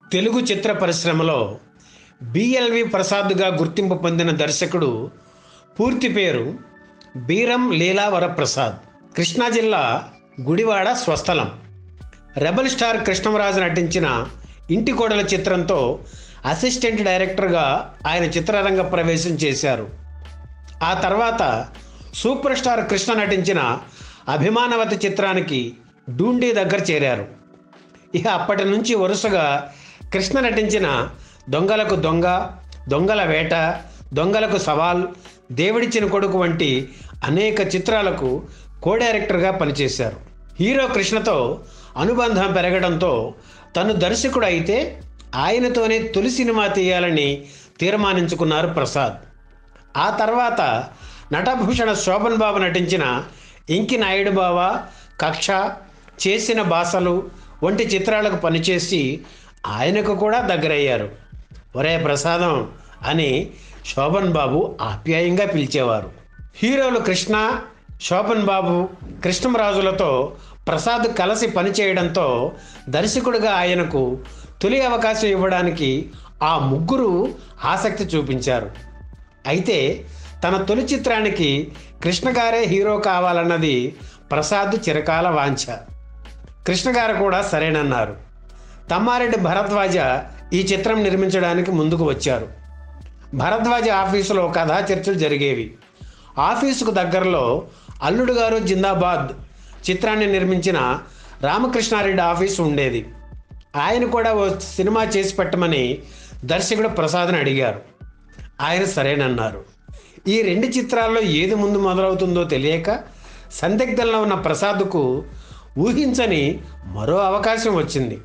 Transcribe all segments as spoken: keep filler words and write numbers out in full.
తెలుగు చిత్ర పరిశ్రమలో బిఎల్వి ప్రసాద్గా గుర్తింపు పొందిన దర్శకుడు పూర్తి పేరు బీరం లీలా వరప్రసాద్. కృష్ణా జిల్లా గుడివాడ స్వస్థలం. రెబల్ స్టార్ కృష్ణంరాజు నటించిన ఇంటి కోడల చిత్రంతో అసిస్టెంట్ డైరెక్టర్గా ఆయన చిత్రరంగ ప్రవేశం చేశారు. ఆ తర్వాత సూపర్ స్టార్ కృష్ణ నటించిన అభిమానవతి చిత్రానికి డూండి దగ్గర చేరారు. ఇక అప్పటి నుంచి వరుసగా కృష్ణ నటించిన దొంగలకు దొంగ, దొంగల వేట, దొంగలకు సవాల్, దేవుడిచ్చిన కొడుకు వంటి అనేక చిత్రాలకు కో డైరెక్టర్గా పనిచేశారు. హీరో కృష్ణతో అనుబంధం పెరగడంతో తను దర్శకుడు అయితే ఆయనతోనే తొలి సినిమా తీయాలని తీర్మానించుకున్నారు ప్రసాద్. ఆ తర్వాత నటభూషణ శోభన్ బాబు నటించిన ఇంకి నాయుడు బావ, కక్ష, చేసిన బాసలు వంటి చిత్రాలకు పనిచేసి ఆయనకు కూడా దగ్గరయ్యారు. ఒరే ప్రసాదం అని శోభన్ బాబు ఆప్యాయంగా పిలిచేవారు. హీరోలు కృష్ణ, శోభన్ బాబు, కృష్ణంరాజులతో ప్రసాద్ కలిసి పనిచేయడంతో దర్శకుడిగా ఆయనకు తొలి అవకాశం ఇవ్వడానికి ఆ ముగ్గురు ఆసక్తి చూపించారు. అయితే తన తొలి చిత్రానికి కృష్ణ గారే హీరో కావాలన్నది ప్రసాద్ చిరకాల వాంఛ. కృష్ణ గారు కూడా సరేనన్నారు. తమ్మారెడ్డి భరద్వాజ ఈ చిత్రం నిర్మించడానికి ముందుకు వచ్చారు. భరద్వాజ ఆఫీసులో కథా చర్చలు జరిగేవి. ఆఫీసుకు దగ్గరలో అల్లుడు గారు జిందాబాద్ చిత్రాన్ని నిర్మించిన రామకృష్ణారెడ్డి ఆఫీసు ఉండేది. ఆయన కూడా ఓ సినిమా చేసి పెట్టమని దర్శకుడు ప్రసాద్ని అడిగారు. ఆయన సరేనన్నారు. ఈ రెండు చిత్రాల్లో ఏది ముందు మొదలవుతుందో తెలియక సందిగ్ధంలో ఉన్న ప్రసాద్కు ఊహించని మరో అవకాశం వచ్చింది.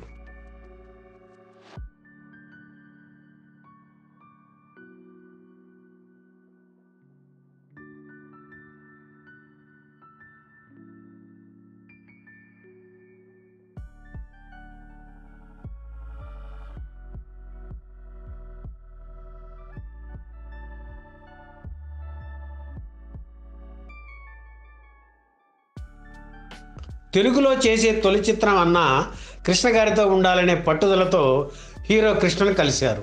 తెలుగులో చేసే తొలి చిత్రం అన్న కృష్ణ గారితో ఉండాలనే పట్టుదలతో హీరో కృష్ణను కలిశారు.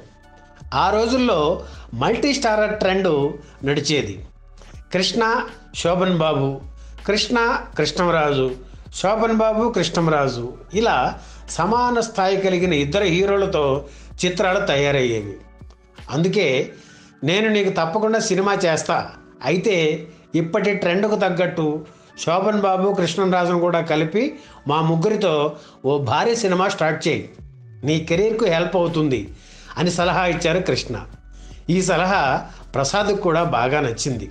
ఆ రోజుల్లో మల్టీ స్టారర్ ట్రెండ్ నడిచేది. కృష్ణ, శోభన్ బాబు, కృష్ణ, కృష్ణంరాజు, శోభన్ బాబు, కృష్ణంరాజు ఇలా సమాన స్థాయి కలిగిన ఇద్దరు హీరోలతో చిత్రాలు తయారయ్యేవి. అందుకే నేను నీకు తప్పకుండా సినిమా చేస్తా, అయితే ఇప్పటి ట్రెండ్కు తగ్గట్టు శోభన్ బాబు, కృష్ణంరాజును కూడా కలిపి మా ముగ్గురితో ఓ భారీ సినిమా స్టార్ట్ చేయి, నీ కెరీర్కు హెల్ప్ అవుతుంది అని సలహా ఇచ్చారు కృష్ణ. ఈ సలహా ప్రసాద్కు కూడా బాగా నచ్చింది.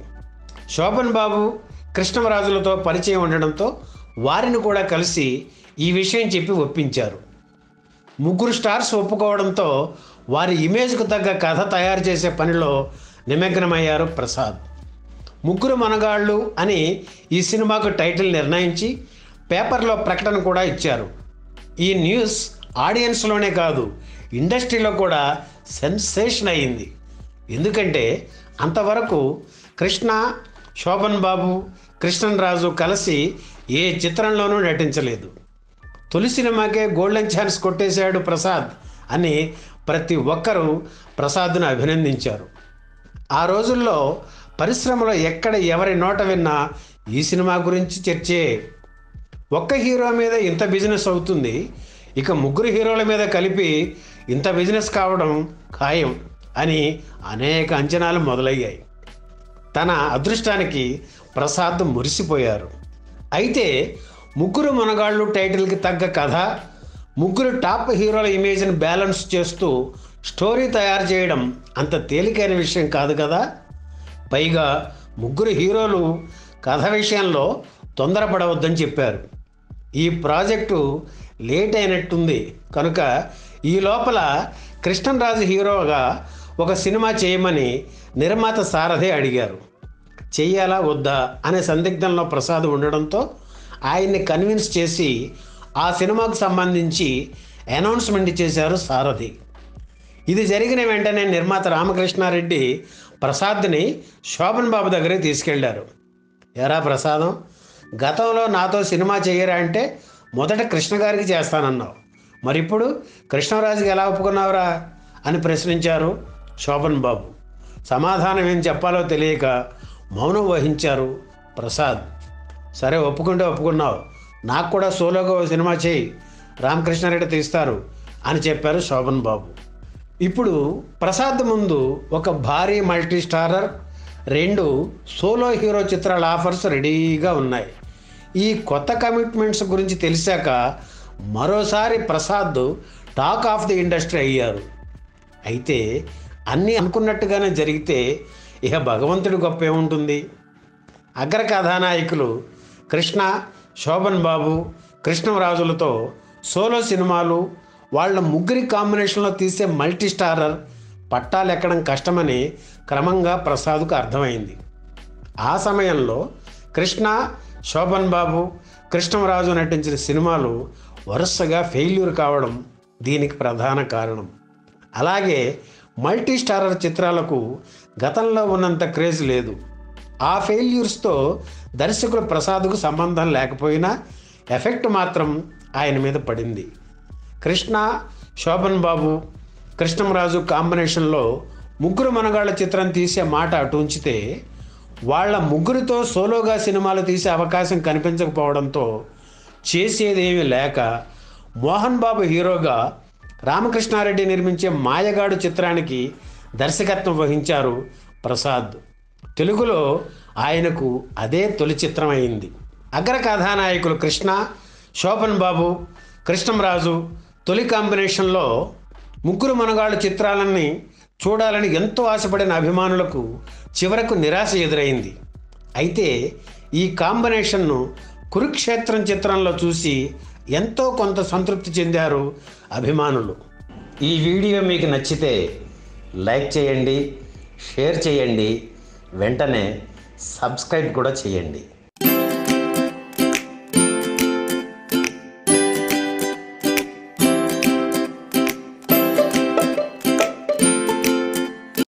శోభన్ బాబు, కృష్ణంరాజులతో పరిచయం ఉండడంతో వారిని కూడా కలిసి ఈ విషయం చెప్పి ఒప్పించారు. ముగ్గురు స్టార్స్ ఒప్పుకోవడంతో వారి ఇమేజ్కు తగ్గ కథ తయారు చేసే పనిలో నిమగ్నమయ్యారు ప్రసాద్. ముగ్గురు మనగాళ్ళు అని ఈ సినిమాకు టైటిల్ నిర్ణయించి పేపర్లో ప్రకటన కూడా ఇచ్చారు. ఈ న్యూస్ ఆడియన్స్లోనే కాదు ఇండస్ట్రీలో కూడా సెన్సేషన్ అయింది. ఎందుకంటే అంతవరకు కృష్ణ, శోభన్ బాబు, కృష్ణంరాజు కలిసి ఏ చిత్రంలోనూ నటించలేదు. తొలి సినిమాకే గోల్డెన్ ఛాన్స్ కొట్టేశాడు ప్రసాద్ అని ప్రతి ఒక్కరూ ప్రసాద్ను అభినందించారు. ఆ రోజుల్లో పరిశ్రమలో ఎక్కడ ఎవరి నోట విన్నా ఈ సినిమా గురించి చర్చే. ఒక్క హీరో మీద ఇంత బిజినెస్ అవుతుంది, ఇక ముగ్గురు హీరోల మీద కలిపి ఇంత బిజినెస్ కావడం ఖాయం అని అనేక అంచనాలు మొదలయ్యాయి. తన అదృష్టానికి ప్రసాద్ మురిసిపోయారు. అయితే ముగ్గురు మనగాళ్ళు టైటిల్కి తగ్గ కథ, ముగ్గురు టాప్ హీరోల ఇమేజ్ని బ్యాలెన్స్ చేస్తూ స్టోరీ తయారు చేయడం అంత తేలికైన విషయం కాదు కదా. పైగా ముగ్గురు హీరోలు కథ విషయంలో తొందరపడవద్దని చెప్పారు. ఈ ప్రాజెక్టు లేట్ అయినట్టుంది కనుక ఈ లోపల కృష్ణంరాజు హీరోగా ఒక సినిమా చేయమని నిర్మాత సారథి అడిగారు. చెయ్యాలా వద్దా అనే సందిగ్ధంలో ప్రసాద్ ఉండడంతో ఆయన్ని కన్విన్స్ చేసి ఆ సినిమాకు సంబంధించి అనౌన్స్మెంట్ చేశారు సారథి. ఇది జరిగిన వెంటనే నిర్మాత రామకృష్ణారెడ్డి ప్రసాద్ని శోభన్ బాబు దగ్గరికి తీసుకెళ్లారు. ఎరా ప్రసాదం, గతంలో నాతో సినిమా చేయరా అంటే మొదట కృష్ణ గారికి చేస్తానన్నావు, మరిప్పుడు కృష్ణరాజుకి ఎలా ఒప్పుకున్నావురా అని ప్రశ్నించారు శోభన్ బాబు. సమాధానం ఏం చెప్పాలో తెలియక మౌనం వహించారు ప్రసాద్. సరే, ఒప్పుకుంటే ఒప్పుకున్నావు, నాకు కూడా సోలోగా ఓ సినిమా చేయి, రామకృష్ణారెడ్డి తీస్తారు అని చెప్పారు శోభన్ బాబు. ఇప్పుడు ప్రసాద్ ముందు ఒక భారీ మల్టీ స్టారర్, రెండు సోలో హీరో చిత్రాల ఆఫర్స్ రెడీగా ఉన్నాయి. ఈ కొత్త కమిట్మెంట్స్ గురించి తెలిసాక మరోసారి Prasad talk of the industry అయ్యారు. అయితే అన్నీ అనుకున్నట్టుగానే జరిగితే ఇక భగవంతుడి గొప్ప ఏముంటుంది? అగ్ర కథానాయకులు కృష్ణ, శోభన్ బాబు, కృష్ణరాజులతో సోలో సినిమాలు, వాళ్ళ ముగ్గురి కాంబినేషన్లో తీసే మల్టీ స్టారర్ పట్టాలెక్కడం కష్టమని క్రమంగా ప్రసాద్కు అర్థమైంది. ఆ సమయంలో కృష్ణ, శోభన్ బాబు, కృష్ణరాజు నటించిన సినిమాలు వరుసగా ఫెయిల్యూర్ కావడం దీనికి ప్రధాన కారణం. అలాగే మల్టీ స్టారర్ చిత్రాలకు గతంలో ఉన్నంత క్రేజ్ లేదు. ఆ ఫెయిల్యూర్స్తో దర్శకుడు ప్రసాద్కు సంబంధం లేకపోయినా ఎఫెక్ట్ మాత్రం ఆయన మీద పడింది. కృష్ణ, శోభన్ బాబు, కృష్ణరాజు కాంబినేషన్లో ముగ్గురు మనగాళ్ళ చిత్రం తీసే మాట అటు ఉంచితే, వాళ్ళ ముగ్గురితో సోలోగా సినిమాలు తీసే అవకాశం కనిపించకపోవడంతో చేసేదేమీ లేక మోహన్ బాబు హీరోగా రామకృష్ణారెడ్డి నిర్మించే మాయగాడు చిత్రానికి దర్శకత్వం వహించారు ప్రసాద్. తెలుగులో ఆయనకు అదే తొలి చిత్రం అయింది. అగ్ర కథానాయకులు కృష్ణ, శోభన్ బాబు, కృష్ణరాజు తొలి కాంబినేషన్లో ముగ్గురు మనగాళ్ళు చిత్రాలన్నీ చూడాలని ఎంతో ఆశపడిన అభిమానులకు చివరకు నిరాశ ఎదురైంది. అయితే ఈ కాంబినేషన్ను కురుక్షేత్రం చిత్రంలో చూసి ఎంతో కొంత సంతృప్తి చెందారు అభిమానులు. ఈ వీడియో మీకు నచ్చితే లైక్ చేయండి, షేర్ చేయండి, వెంటనే సబ్స్క్రైబ్ కూడా చేయండి.